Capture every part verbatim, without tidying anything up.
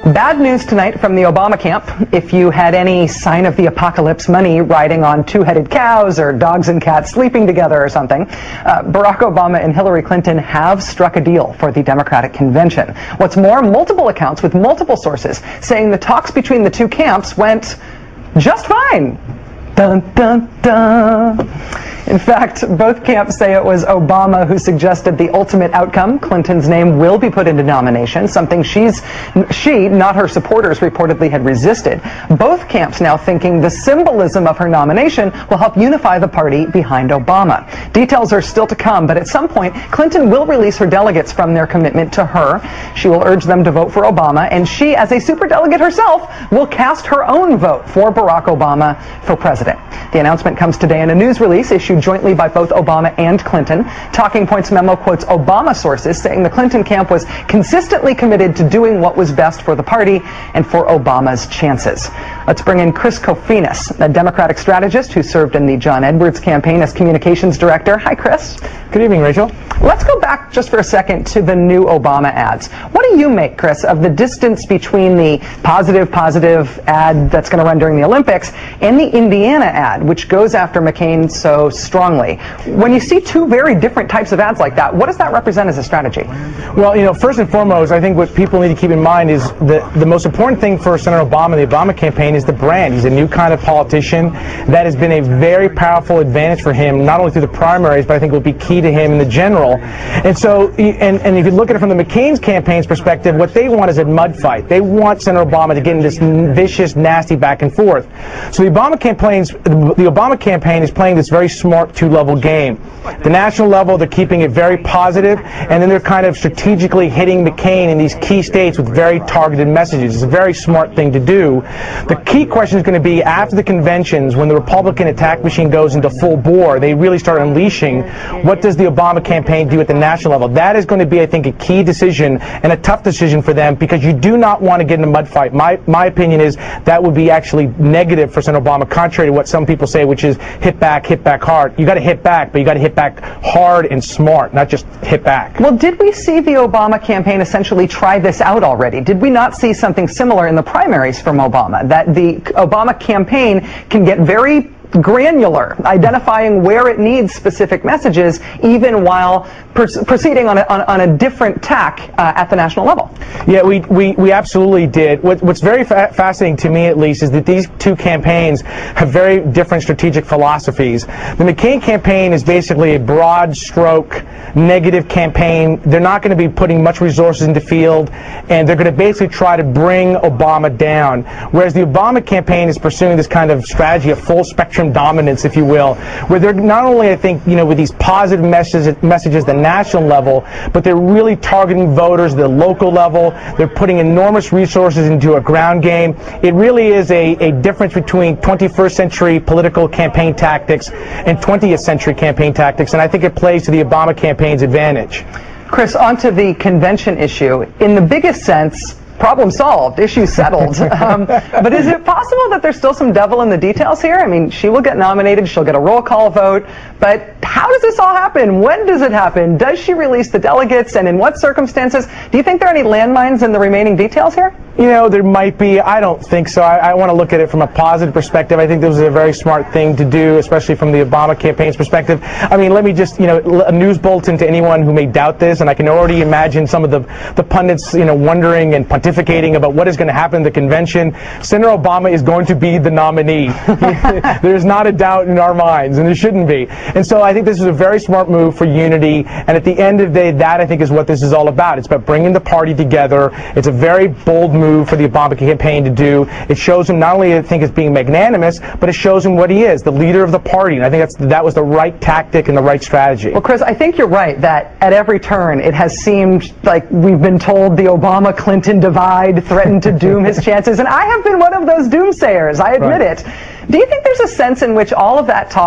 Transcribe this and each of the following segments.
Bad news tonight from the Obama camp. If you had any sign of the apocalypse money riding on two-headed cows or dogs and cats sleeping together or something, uh, Barack Obama and Hillary Clinton have struck a deal for the Democratic convention. What's more, multiple accounts with multiple sources saying the talks between the two camps went just fine. Dun, dun, dun. In fact, both camps say it was Obama who suggested the ultimate outcome. Clinton's name will be put into nomination, something she's, she, not her supporters, reportedly had resisted. Both camps now thinking the symbolism of her nomination will help unify the party behind Obama. Details are still to come, but at some point, Clinton will release her delegates from their commitment to her. She will urge them to vote for Obama, and she, as a superdelegate herself, will cast her own vote for Barack Obama for president. The announcement comes today in a news release issued jointly by both Obama and Clinton. Talking Points memo quotes Obama sources saying the Clinton camp was consistently committed to doing what was best for the party and for Obama's chances. Let's bring in Chris Kofinis, a Democratic strategist who served in the John Edwards campaign as communications director. Hi, Chris. Good evening, Rachel. Let's go back just for a second to the new Obama ads. What do you make, Chris, of the distance between the positive, positive ad that's going to run during the Olympics and the Indiana ad, which goes after McCain so strongly? When you see two very different types of ads like that, what does that represent as a strategy? Well, you know, first and foremost, I think what people need to keep in mind is that the most important thing for Senator Obama and the Obama campaign is the brand. He's a new kind of politician. That has been a very powerful advantage for him, not only through the primaries, but I think will be key to him in the general. And so, and, and if you look at it from the McCain's campaign's perspective, what they want is a mud fight. They want Senator Obama to get in this vicious, nasty back and forth. So the Obama campaigns, the Obama campaign is playing this very smart two-level game. The national level, they're keeping it very positive, and then they're kind of strategically hitting McCain in these key states with very targeted messages. It's a very smart thing to do. The key question is going to be after the conventions, when the Republican attack machine goes into full bore, they really start unleashing. What does the Obama campaign do at the national level? That is going to be, I think, a key decision and a tough decision for them, because you do not want to get in a mud fight. My, my opinion is that would be actually negative for Senator Obama, contrary to what some people say, which is hit back, hit back hard. You got to hit back, but you got to hit back hard and smart, not just hit back. Well, did we see the Obama campaign essentially try this out already? Did we not see something similar in the primaries from Obama, that the Obama campaign can get very granular, identifying where it needs specific messages, even while pr proceeding on a, on, on a different tack uh, at the national level? Yeah, we, we, we absolutely did. What, what's very fa fascinating to me, at least, is that these two campaigns have very different strategic philosophies. The McCain campaign is basically a broad stroke, negative campaign. They're not going to be putting much resources into field, and they're going to basically try to bring Obama down. Whereas the Obama campaign is pursuing this kind of strategy of full spectrum dominance, if you will, where they're not only, I think, you know, with these positive messages, messages at the national level, but they're really targeting voters at the local level. They're putting enormous resources into a ground game. It really is a, a difference between twenty-first century political campaign tactics and twentieth century campaign tactics, and I think it plays to the Obama campaign's advantage. Chris, onto the convention issue. In the biggest sense, problem solved, issue settled. Um, but is it possible that there's still some devil in the details here? I mean, she will get nominated, she'll get a roll call vote, but how does this all happen? When does it happen? Does she release the delegates, and in what circumstances? Do you think there are any landmines in the remaining details here? You know, there might be. I don't think so. I, I want to look at it from a positive perspective. I think this was a very smart thing to do, especially from the Obama campaign's perspective. I mean, let me just, you know, a news bulletin to anyone who may doubt this, and I can already imagine some of the, the pundits, you know, wondering and pontificating about what is going to happen in the convention. Senator Obama is going to be the nominee. There's not a doubt in our minds, and there shouldn't be. And so I think this is a very smart move for unity, and at the end of the day, that I think is what this is all about. It's about bringing the party together. It's a very bold move for the Obama campaign to do. It shows him not only, I think, as being magnanimous, but it shows him what he is, the leader of the party. And I think that's, that was the right tactic and the right strategy. Well, Chris, I think you're right that at every turn it has seemed like we've been told the Obama-Clinton divide threatened to doom his chances, and I have been one of those doomsayers, I admit Right. it. Do you think there's a sense in which all of that talk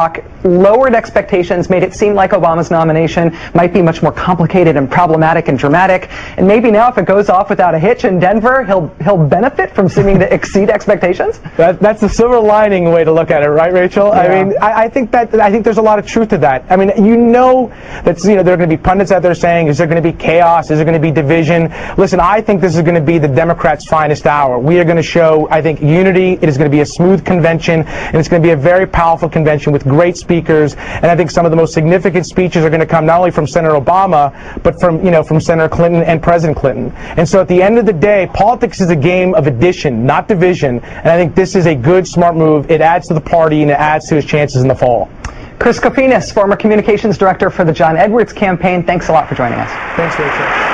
lowered expectations, made it seem like Obama's nomination might be much more complicated and problematic and dramatic. And maybe now, if it goes off without a hitch in Denver, he'll he'll benefit from seeming to exceed expectations. That, that's the silver lining way to look at it, right, Rachel? Yeah. I mean, I, I think that I think there's a lot of truth to that. I mean, you know that you know there are going to be pundits out there saying, is there going to be chaos? Is there going to be division? Listen, I think this is going to be the Democrats' finest hour. We are going to show, I think, unity. It is going to be a smooth convention, and it's going to be a very powerful convention with great speakers. And I think some of the most significant speeches are going to come not only from Senator Obama, but from you know from Senator Clinton and President Clinton. And so at the end of the day, politics is a game of addition, not division. And I think this is a good, smart move. It adds to the party, and it adds to his chances in the fall. Chris Kofinis, former communications director for the John Edwards campaign, thanks a lot for joining us. Thanks, Rachel.